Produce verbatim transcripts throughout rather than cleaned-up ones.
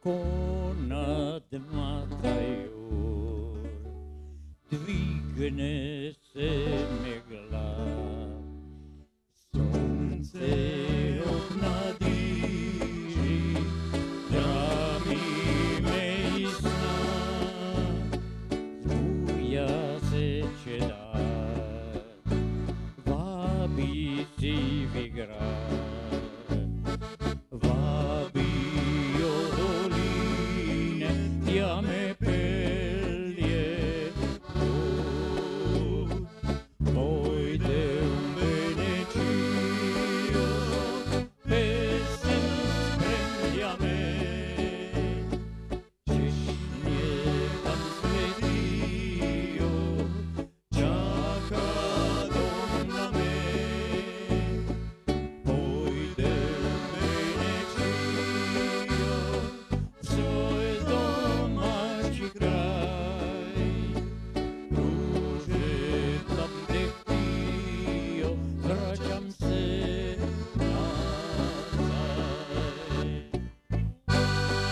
ponad Matajur dvigne se megla, sunce obnadiži drami mej sna, zbuja se će dat, vabi sivi grad, vabi od doline, ja me pelje put, pojde u Veneciju, pesem spremlja me, češnje tam svetio, čaka dom na me, pojde u Veneciju, svoj domaći kraj, ruže tam gde htio, vraćam se nazad.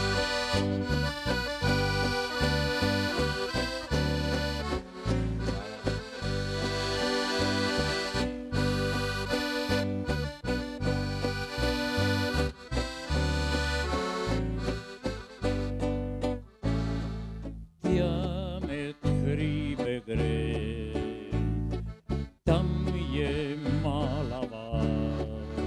Diamet hribe gre, tam je mala vas,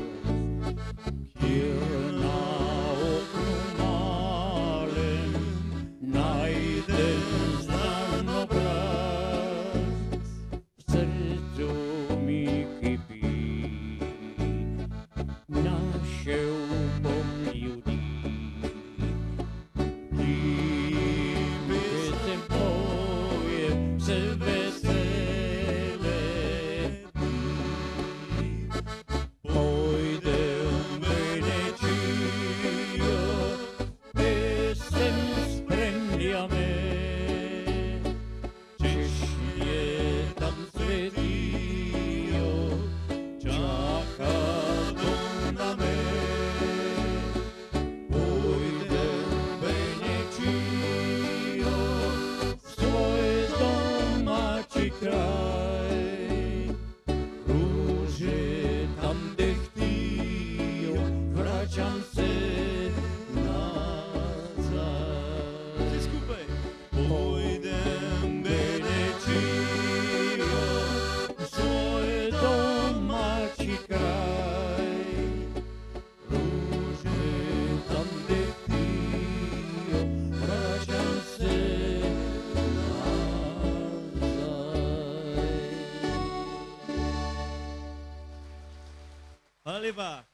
kjer na oknu malem najdem znan obraz. V srcu mi kipi, našel bom ljudi, pesem pojem se vesele dni, pojde u Veneciju, pesem spremlja me, češnje tam cvetio, čaka dom na me, pojde u Veneciju, svoj domaći kraj, ruže tam gde htio, vraćam se nazad. Svi skupaj. Pojdem Veneciju, svoj domaći kraj, ruže tam gde htio, vraćam se nazad. Hvala lepa.